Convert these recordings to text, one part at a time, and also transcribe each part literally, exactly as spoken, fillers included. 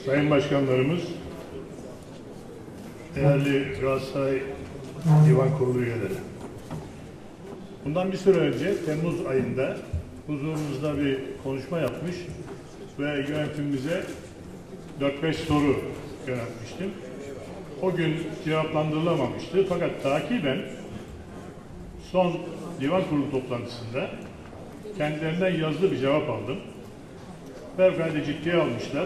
Sayın Başkanlarımız, değerli Galatasaray Divan Kurulu üyeleri. Bundan bir süre önce Temmuz ayında huzurunuzda bir konuşma yapmış ve yönetimimize dört beş soru yöneltmiştim. O gün cevaplandırılamamıştı fakat takiben son Divan Kurulu toplantısında kendilerinden yazılı bir cevap aldım. Fevkalade ciddiye almışlar.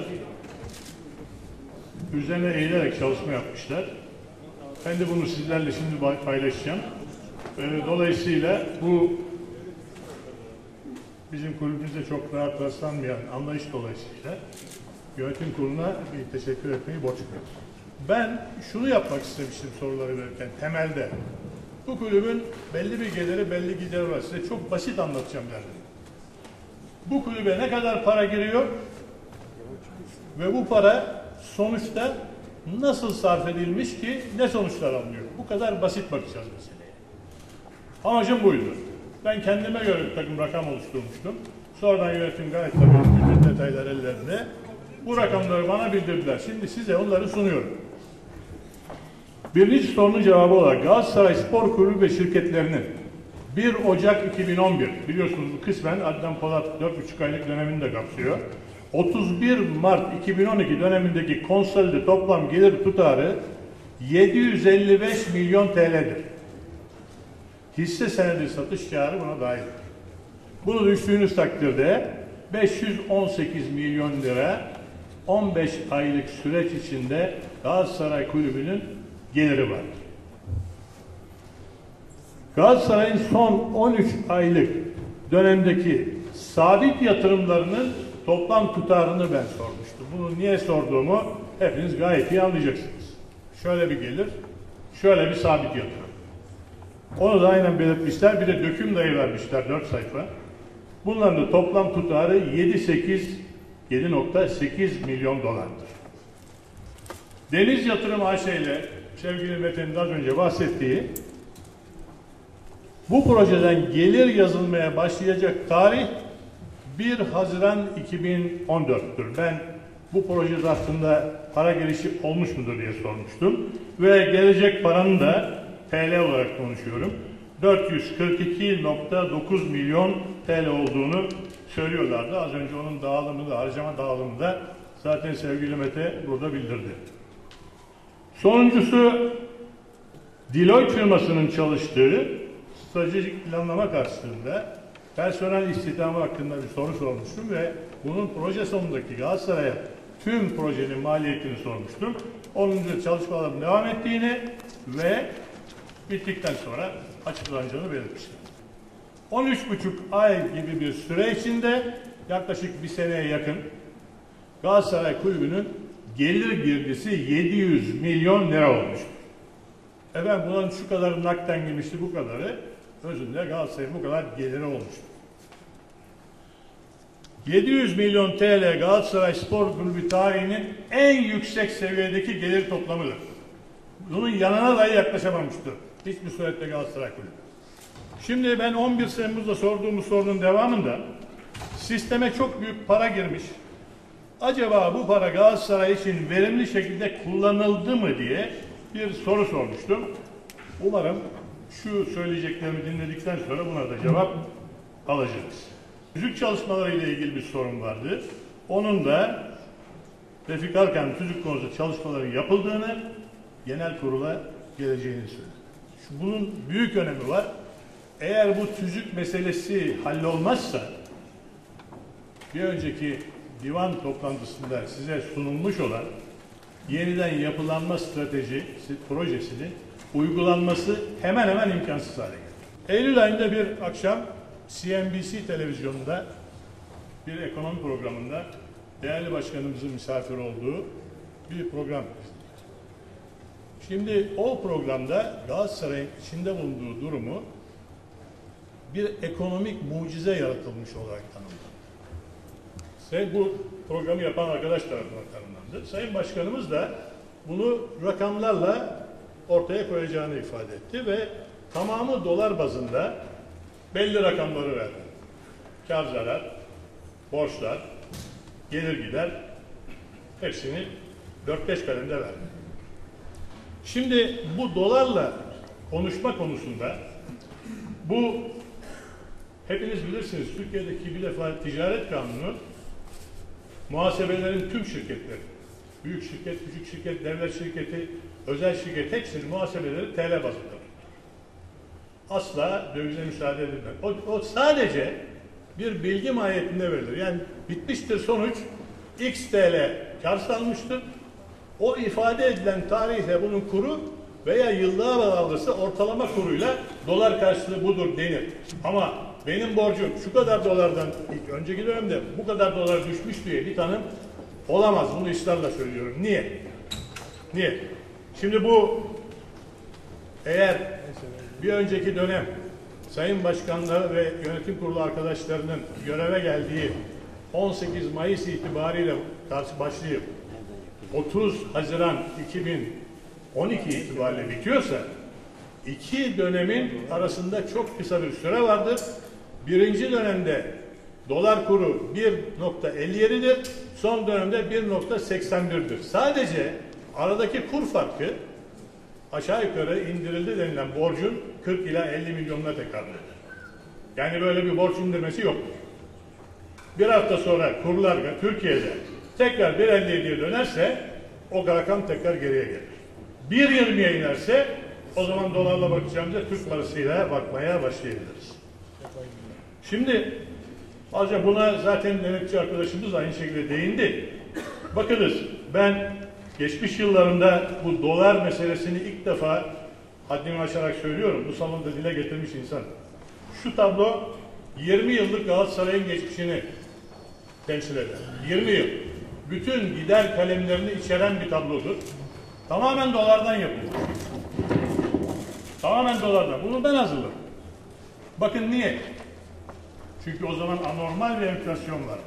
Üzerine eğilerek çalışma yapmışlar. Ben de bunu sizlerle şimdi paylaşacağım. Dolayısıyla bu bizim kulübümüzde çok rahat rastlanmayan anlayış dolayısıyla yönetim kuruluna bir teşekkür etmeyi borç duyuyoruz. Ben şunu yapmak istemiştim soruları verirken temelde. Bu kulübün belli bir geliri, belli gideri var. Size çok basit anlatacağım derdim. Bu kulübe ne kadar para giriyor ve bu para sonuçta nasıl sarf edilmiş ki ne sonuçlar alınıyor? Bu kadar basit bakacağız meseleye. Amacım buydu. Ben kendime göre bir takım rakam oluşturmuştum. Sonradan yönetim gayet tabii bütün detaylar ellerinde. Bu rakamları bana bildirdiler. Şimdi size onları sunuyorum. Birinci sorunun cevabı olarak Galatasaray Spor Kulübü ve şirketlerinin bir Ocak iki bin on bir, biliyorsunuz bu kısmen Adnan Polat dört buçuk aylık dönemini de kapsıyor. otuz bir Mart iki bin on iki dönemindeki konsolide toplam gelir tutarı yedi yüz elli beş milyon T L'dir. Hisse senedi satış karı buna dahil. Bunu düştüğünüz takdirde beş yüz on sekiz milyon lira on beş aylık süreç içinde Galatasaray Kulübü'nün geliri var. Galatasaray'ın son on üç aylık dönemdeki sabit yatırımlarının toplam tutarını ben sormuştum. Bunu niye sorduğumu hepiniz gayet iyi anlayacaksınız. Şöyle bir gelir, şöyle bir sabit yatırım. Onu da aynen belirtmişler. Bir de döküm dayı vermişler dört sayfa. Bunların da toplam tutarı yedi nokta sekiz milyon dolardır. Deniz Yatırım A Ş ile sevgili Metin'in az önce bahsettiği bu projeden gelir yazılmaya başlayacak tarih bir Haziran iki bin on dört'tür. Ben bu proje zarfında para girişi olmuş mudur diye sormuştum. Ve gelecek paranın da T L olarak konuşuyorum. dört yüz kırk iki nokta dokuz milyon T L olduğunu söylüyorlardı. Az önce onun dağılımını da, harcama dağılımını da zaten sevgili Mete burada bildirdi. Sonuncusu Deloitte firmasının çalıştığı stratejik planlama karşılığında personel istihdamı hakkında bir soru sormuştum ve bunun proje sonundaki Galatasaray'a tüm projenin maliyetini sormuştum. Onun üzerinde çalışmaların devam ettiğini ve bittikten sonra açıklanacağını belirtmiştim. on üç buçuk ay gibi bir süre içinde yaklaşık bir seneye yakın Galatasaray Kulübü'nün gelir girdisi yedi yüz milyon lira olmuştur. Efendim bunların şu kadarı nakden girmişti, bu kadarı özünde Galatasaray'ın bu kadar geliri olmuştur. yedi yüz milyon T L Galatasaray Spor Kulübü tarihinin en yüksek seviyedeki gelir toplamıdır. Bunun yanına dahi yaklaşamamıştır hiçbir surette Galatasaray Kulübü. Şimdi ben on bir Temmuz'da sorduğumuz sorunun devamında sisteme çok büyük para girmiş. Acaba bu para Galatasaray için verimli şekilde kullanıldı mı diye bir soru sormuştum. Umarım şu söyleyeceklerimi dinledikten sonra buna da cevap alacağız. Tüzük çalışmaları ile ilgili bir sorun vardı. Onun da Refik Arkan'ın tüzük konusunda çalışmaların yapıldığını, genel kurula geleceğini söyledi. Bunun büyük önemi var. Eğer bu tüzük meselesi hallolmazsa bir önceki divan toplantısında size sunulmuş olan yeniden yapılanma strateji projesinin uygulanması hemen hemen imkansız hale geldi. Eylül ayında bir akşam C N B C televizyonunda bir ekonomi programında değerli başkanımızın misafir olduğu bir program. Şimdi o programda Galatasaray'ın içinde bulunduğu durumu bir ekonomik mucize yaratılmış olarak tanımlandı. Bu programı yapan arkadaş tarafından tanımlandı. Sayın Başkanımız da bunu rakamlarla ortaya koyacağını ifade etti ve tamamı dolar bazında belli rakamları verdi. Kar zarar, borçlar, gelir gider Hepsini dört beş kalemde verdim. Şimdi bu dolarla konuşma konusunda bu hepiniz bilirsiniz, Türkiye'deki bir defa ticaret kanunu muhasebelerin tüm şirketleri, büyük şirket, küçük şirket, devlet şirketi, özel şirket hepsinin muhasebeleri T L bazında. Asla dövize müsaade edilmez. O, o sadece bir bilgi mahiyetinde verilir. Yani bitmiştir sonuç, X T L kar salmıştır. O ifade edilen tarihte bunun kuru veya yıllığa bağlısı ortalama kuruyla dolar karşılığı budur denir. Ama benim borcum şu kadar dolardan ilk önceki dönemde bu kadar dolar düşmüş diye bir tanım olamaz. Bunu ısrarla söylüyorum. Niye? Niye? Şimdi bu eğer bir önceki dönem Sayın Başkanları ve Yönetim Kurulu arkadaşlarının göreve geldiği on sekiz Mayıs itibariyle karşı başlayıp otuz Haziran iki bin on iki itibariyle bitiyorsa iki dönemin arasında çok kısa bir süre vardır. Birinci dönemde dolar kuru bir nokta elli yedidir. Son dönemde bir nokta seksen birdir. Sadece aradaki kur farkı aşağı yukarı indirildi denilen borcun kırk ila elli milyonuna tekabül eder. Yani böyle bir borç indirmesi yoktur. Bir hafta sonra kurlar Türkiye'de tekrar bir elli yediye dönerse o rakam tekrar geriye gelir. bir yirmiye inerse o zaman dolarla bakacağımızda Türk parasıyla bakmaya başlayabiliriz. Şimdi azca buna zaten denetçi arkadaşımız aynı şekilde değindi. Bakınız ben geçmiş yıllarında bu dolar meselesini ilk defa haddimi aşarak söylüyorum. Bu salonda dile getirmiş insan. Şu tablo yirmi yıllık Galatasaray'ın geçmişini temsil eder. yirmi yıl. Bütün gider kalemlerini içeren bir tablodur. Tamamen dolardan yapılır. Tamamen dolardan. Bunu ben hazırladım. Bakın niye? Çünkü o zaman anormal bir enflasyon var.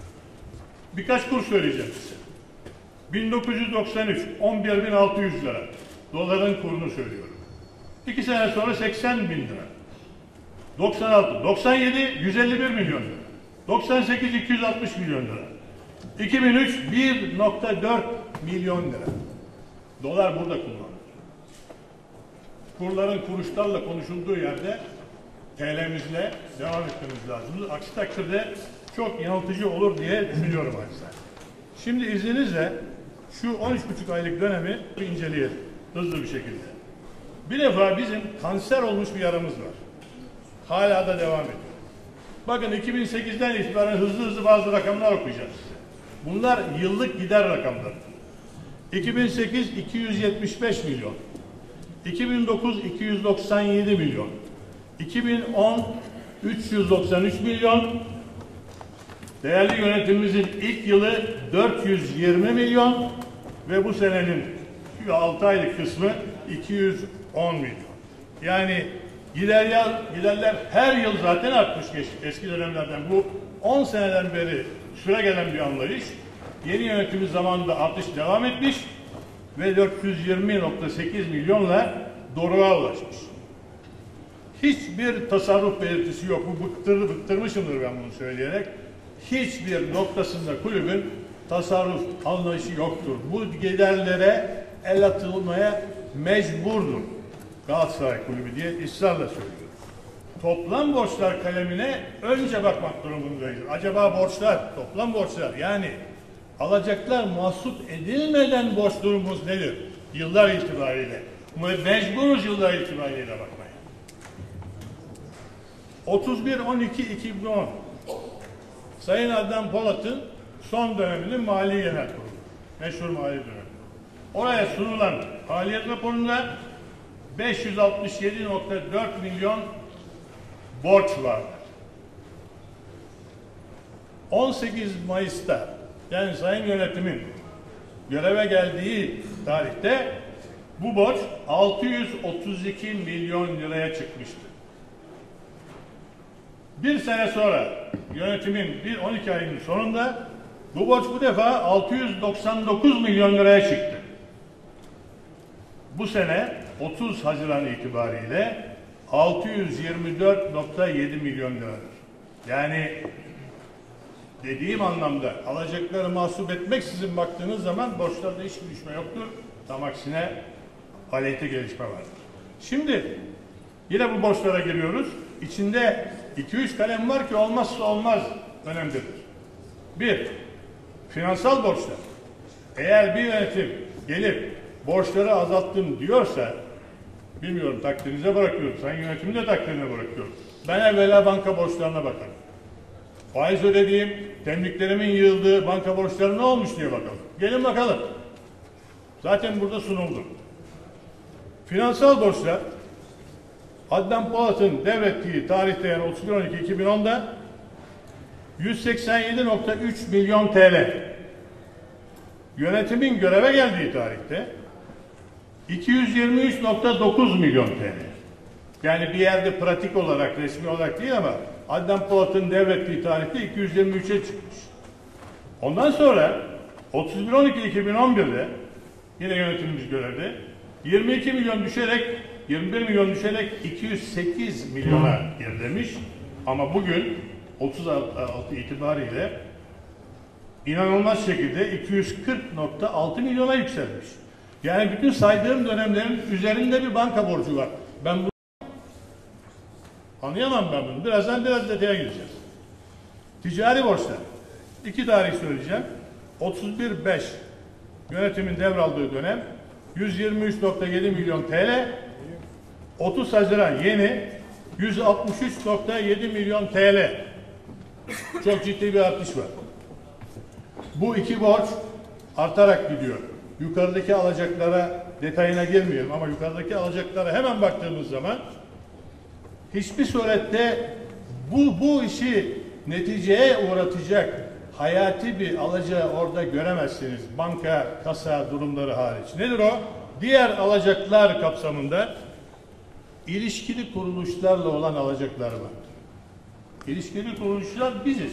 Birkaç kur söyleyeceğim size. bin dokuz yüz doksan üç on bir bin altı yüz lira. Doların kurunu söylüyorum. İki sene sonra seksen bin lira. doksan altı, doksan yedi yüz elli bir milyon lira. doksan sekiz iki yüz altmış milyon lira. iki bin üç bir nokta dört milyon lira. Dolar burada kullanılır. Kurların kuruşlarla konuşulduğu yerde T L'mizle devam etmemiz lazım. Aksi takdirde çok yanıltıcı olur diye düşünüyorum arkadaşlar. Şimdi izninizle şu on üç buçuk aylık dönemi bir inceleyelim hızlı bir şekilde. Bir defa bizim kanser olmuş bir yaramız var. Hala da devam ediyor. Bakın iki bin sekizden itibaren hızlı hızlı bazı rakamlar okuyacağız size. Bunlar yıllık gider rakamları. iki bin sekiz iki yüz yetmiş beş milyon. iki bin dokuz iki yüz doksan yedi milyon. iki bin on üç yüz doksan üç milyon. Değerli yönetimimizin ilk yılı dört yüz yirmi milyon ve bu senenin altı aylık kısmı iki yüz on milyon. Yani gider, giderler her yıl zaten artmış eski dönemlerden. Bu on seneden beri süre gelen bir anlayış. Yeni yönetimimiz zamanında artış devam etmiş ve dört yüz yirmi nokta sekiz milyonla doruğa ulaşmış. Hiçbir tasarruf belirtisi yok. Bu bıktır, bıktırmışımdır ben bunu söyleyerek. Hiçbir noktasında kulübün tasarruf anlayışı yoktur. Bu giderlere el atılmaya mecburdur Galatasaray Kulübü diye ısrarla söylüyorum. Toplam borçlar kalemine önce bakmak durumundayız. Acaba borçlar, toplam borçlar yani alacaklar mahsup edilmeden borç durumumuz nedir? Yıllar itibariyle. Mecburuz yıllar itibariyle bakmaya. otuz bir on iki iki bin on Sayın Adnan Polat'ın son döneminin Mali Genel Kurulu. Meşhur mali dönemi. Oraya sunulan faaliyet raporunda beş yüz altmış yedi nokta dört milyon borç vardı. on sekiz Mayıs'ta yani Sayın Yönetimin göreve geldiği tarihte bu borç altı yüz otuz iki milyon liraya çıkmıştı. Bir sene sonra yönetimin bir on iki ayının sonunda bu borç bu defa altı yüz doksan dokuz milyon liraya çıktı. Bu sene otuz Haziran itibariyle altı yüz yirmi dört nokta yedi milyon liradır. Yani dediğim anlamda alacakları mahsup etmeksizin baktığınız zaman borçlarda hiçbir düşme yoktur. Tam aksine aleyhte gelişme vardır. Şimdi yine bu borçlara giriyoruz. İçinde iki üç kalem var ki olmazsa olmaz önemlidir. Bir, finansal borçlar. Eğer bir yönetim gelip borçları azalttım diyorsa, bilmiyorum, takdirinize bırakıyorum. Sayın yönetimin de takdirine bırakıyorum. Ben evvela banka borçlarına bakarım. Faiz ödediğim, temliklerimin yığıldığı banka borçları ne olmuş diye bakalım. Gelin bakalım. Zaten burada sunuldu. Finansal borçlar, Adnan Polat'ın devrettiği tarihte, yani otuz bir on iki iki bin onda yüz seksen yedi nokta üç milyon T L. Yönetimin göreve geldiği tarihte iki yüz yirmi üç nokta dokuz milyon T L. Yani bir yerde pratik olarak, resmi olarak değil ama Adnan Polat'ın devrettiği tarihte iki yüz yirmi üçe çıkmış. Ondan sonra otuz bir on iki iki bin on birde yine yönetimimiz görevde yirmi iki milyon düşerek yirmi bir milyon düşerek iki yüz sekiz milyona gerilemiş. Ama bugün otuz altı itibariyle inanılmaz şekilde iki yüz kırk nokta altı milyona yükselmiş. Yani bütün saydığım dönemlerin üzerinde bir banka borcu var. Ben bunu anlayamam ben bunu. Birazdan biraz detaya gireceğiz. Ticari borçlar. İki tarih söyleyeceğim. otuz bir beş yönetimin devraldığı dönem yüz yirmi üç nokta yedi milyon T L. otuz Haziran yeni yüz altmış üç nokta yedi milyon T L. Çok ciddi bir artış var. Bu iki borç artarak gidiyor. Yukarıdaki alacaklara detayına girmiyorum ama yukarıdaki alacaklara hemen baktığımız zaman hiçbir surette bu, bu işi neticeye uğratacak hayati bir alacağı orada göremezsiniz. Banka, kasa durumları hariç. Nedir o? Diğer alacaklar kapsamında ilişkili kuruluşlarla olan alacaklar var. İlişkili kuruluşlar biziz.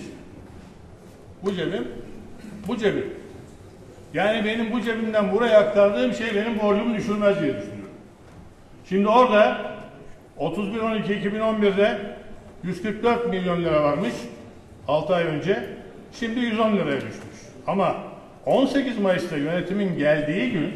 Bu cebim, bu cebim. Yani benim bu cebimden buraya aktardığım şey benim borcumu düşürmez diye düşünüyorum. Şimdi orada otuz bir on iki iki bin on birde yüz kırk dört milyon lira varmış altı ay önce. Şimdi yüz on liraya düşmüş. Ama on sekiz Mayıs'ta yönetimin geldiği gün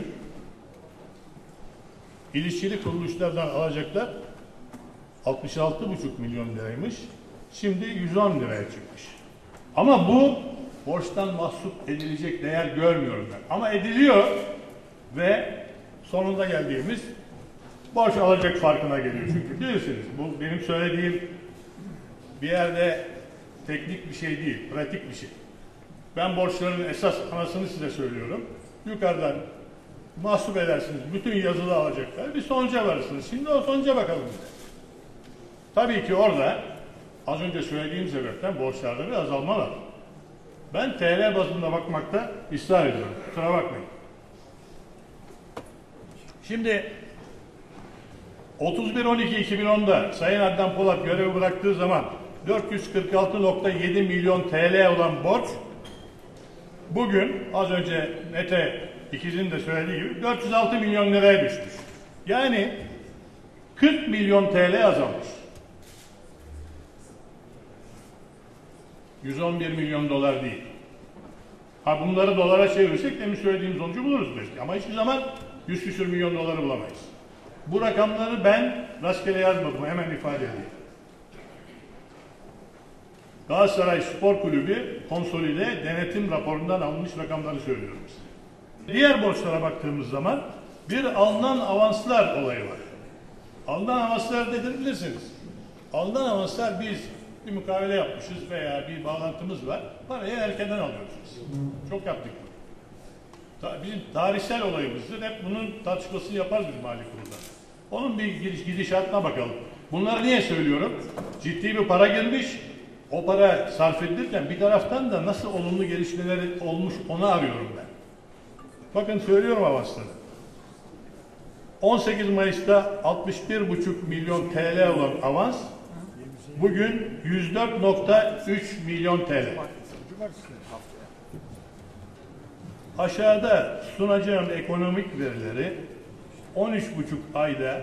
ilişkili kuruluşlardan alacaklar altmış altı buçuk milyon liraymış. Şimdi yüz on liraya çıkmış. Ama bu borçtan mahsup edilecek değer görmüyorum ben. Ama ediliyor ve sonunda geldiğimiz borç alacak farkına geliyor. Çünkü bilirsiniz bu benim söylediğim bir yerde teknik bir şey değil, pratik bir şey. Ben borçların esas anasını size söylüyorum. Yukarıdan mahsup edersiniz bütün yazılı alacaklar, bir sonuca varırsınız. Şimdi o sonuca bakalım. Tabii ki orada az önce söylediğim sebepten borçlarda bir azalma var. Ben T L bazında bakmakta ısrar ediyorum. Kusura bakmayın. Şimdi otuz bir on iki iki bin onda Sayın Adnan Polat görevi bıraktığı zaman dört yüz kırk altı nokta yedi milyon T L olan borç bugün az önce Mete ikizinin de söylediği gibi dört yüz altı milyon liraya düşmüş. Yani kırk milyon T L azalmış. yüz on bir milyon dolar değil. Ha bunları dolara çevirirsek demin söylediğim sonucu buluruz belki. Ama hiçbir zaman yüz küsür milyon doları bulamayız. Bu rakamları ben rastgele yazmadım. Hemen ifade edeyim. Galatasaray Spor Kulübü konsolide denetim raporundan alınmış rakamları söylüyorum size. Diğer borçlara baktığımız zaman bir alınan avanslar olayı var. Alınan avanslar nedir bilirsiniz. Alınan avanslar biz bir mukavele yapmışız veya bir bağlantımız var. Parayı erkenden alıyoruz biz. Çok yaptık. Bizim tarihsel olayımızdır. Hep bunun tartışmasını yaparız biz Mali Kurulu'da. Onun bir gidiş, gidişatına bakalım. Bunları niye söylüyorum? Ciddi bir para girmiş. O para sarf edilirken bir taraftan da nasıl olumlu gelişmeleri olmuş onu arıyorum ben. Bakın söylüyorum avansları. on sekiz Mayıs'ta altmış bir buçuk milyon T L olan avans bugün yüz dört nokta üç milyon T L. Aşağıda sunacağım ekonomik verileri on üç buçuk ayda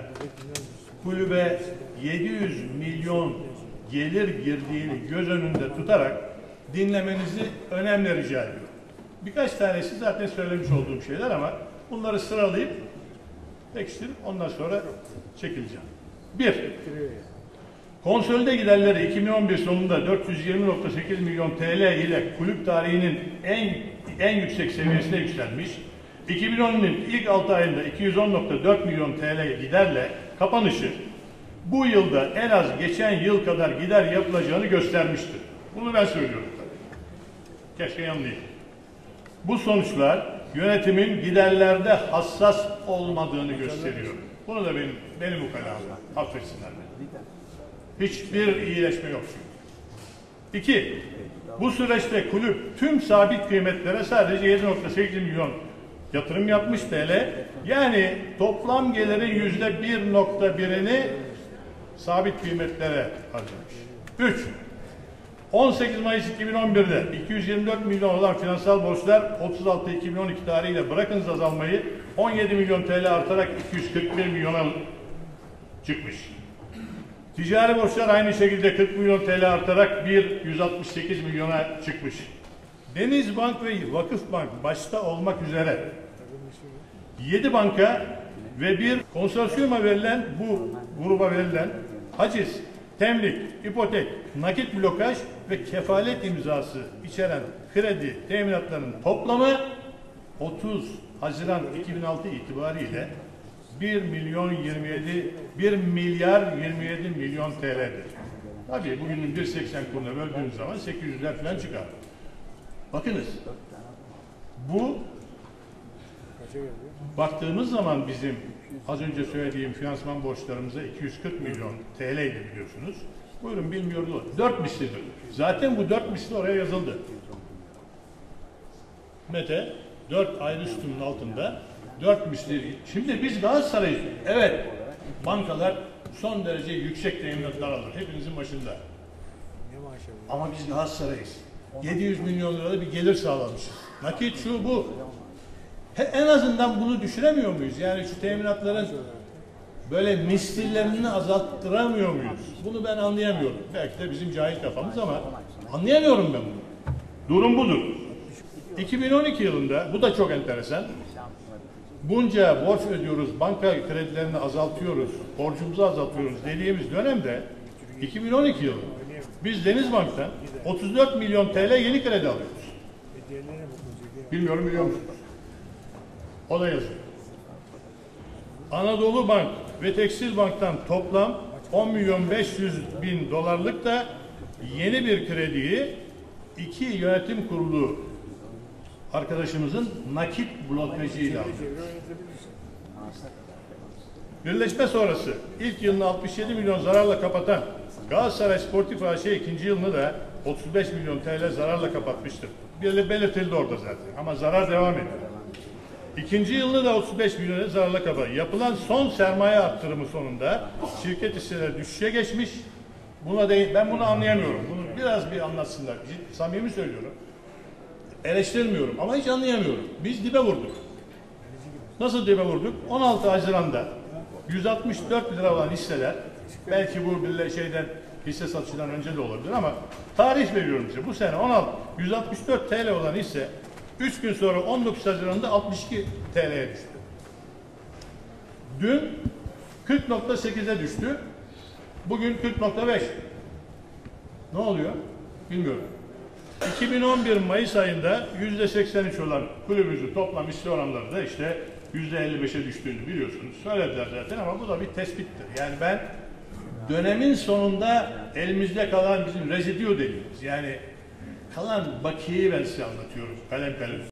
kulübe yedi yüz milyon gelir girdiğini göz önünde tutarak dinlemenizi önemli rica ediyorum. Birkaç tanesi zaten söylemiş olduğum şeyler ama bunları sıralayıp pekiştirip ondan sonra çekileceğim. Bir, konsolide giderleri iki bin on bir sonunda dört yüz yirmi nokta sekiz milyon T L ile kulüp tarihinin en en yüksek seviyesine yükselmiş. iki bin onun ilk altı ayında iki yüz on nokta dört milyon T L giderle kapanışı bu yılda en az geçen yıl kadar gider yapılacağını göstermiştir. Bunu ben söylüyorum tabii. Keşke yanılayım. Bu sonuçlar yönetimin giderlerde hassas olmadığını gösteriyor. Bunu da benim benim bu kanalım. Affetsinler beni. Hiçbir iyileşme yok çünkü. İki, bu süreçte kulüp tüm sabit kıymetlere sadece yedi nokta sekiz milyon yatırım yapmış T L. Yani toplam gelirin yüzde bir nokta birini sabit kıymetlere harcamış. Üç, on sekiz Mayıs iki bin on bir'de iki yüz yirmi dört milyon olan finansal borçlar otuz altı iki bin on iki tarihiyle bırakınız azalmayı on yedi milyon T L artarak iki yüz kırk bir milyona çıkmış. Ticari borçlar aynı şekilde kırk milyon T L artarak bir yüz altmış sekiz milyona çıkmış. Denizbank ve Vakıfbank başta olmak üzere yedi banka ve bir konsorsiyuma verilen bu gruba verilen haciz, temlik, ipotek, nakit blokaj ve kefalet imzası içeren kredi teminatlarının toplamı otuz Haziran iki bin altı itibariyle bir milyon yirmi yedi bir milyar yirmi yedi milyon T L'dir. Tabii bugünün bir seksen kuruna böldüğümüz zaman sekiz yüzler falan çıkar. Bakınız, bu baktığımız zaman bizim az önce söylediğim finansman borçlarımıza iki yüz kırk milyon T L'ydi biliyorsunuz. Buyurun bilmiyoruz o. dört mislidir. Zaten bu dört misli oraya yazıldı. Mete dört ayrı sütunun altında dört misli. Şimdi biz Galatasaray'ız. Evet, bankalar son derece yüksek teminatlar alır. Hepinizin başında. Ama biz Galatasaray'ız. yedi yüz milyon lirada bir gelir sağlamışız. Nakit şu bu. He, en azından bunu düşüremiyor muyuz? Yani şu teminatların böyle misillerini azalttıramıyor muyuz? Bunu ben anlayamıyorum. Belki de bizim cahil kafamız ama anlayamıyorum ben bunu. Durum budur. iki bin on iki yılında, bu da çok enteresan, bunca borç ödüyoruz, banka kredilerini azaltıyoruz, borcumuzu azaltıyoruz dediğimiz dönemde iki bin on iki yılında biz Denizbank'tan otuz dört milyon T L yeni kredi alıyoruz. Bilmiyorum biliyor musunuz? O da yazıyor. Anadolu Bank ve Tekstil Bank'tan toplam on milyon beş yüz bin dolarlık da yeni bir krediyi iki yönetim kurulu arkadaşımızın nakit blokajıyla alıyoruz. Birleşme sonrası ilk yılını altmış yedi milyon zararla kapatan Galatasaray Sportif A Ş ikinci yılını da otuz beş milyon T L zararla kapatmıştır. Bir belirtildi orada zaten ama zarar devam ediyor. İkinci yılını da otuz beş milyon zararla kapattı. Yapılan son sermaye arttırımı sonunda şirket hisseleri düşüşe geçmiş. Buna değil, ben bunu anlayamıyorum. Bunu biraz bir anlatsınlar. Ciddi, samimi söylüyorum. Eleştirmiyorum ama hiç anlayamıyorum. Biz dibe vurduk. Nasıl dibe vurduk? on altı Haziran'da yüz altmış dört lira olan hisseler, belki bu bir şeyden hisse satışından önce de olabilir ama tarih veriyorum size. Bu sene on altı yüz altmış dört T L olan hisse üç gün sonra on dokuz Haziran'da altmış iki T L'ye düştü. Dün kırk nokta sekize düştü. Bugün kırk nokta beş. Ne oluyor? Bilmiyorum. iki bin on bir Mayıs ayında yüzde seksen üç olan kulübümüzün toplam hisse oranları da işte yüzde elli beşe düştüğünü biliyorsunuz. Söylediler zaten ama bu da bir tespittir. Yani ben dönemin sonunda elimizde kalan bizim residüo dediğimiz, yani kalan bakiyeyi ben size anlatıyorum kalem kalem.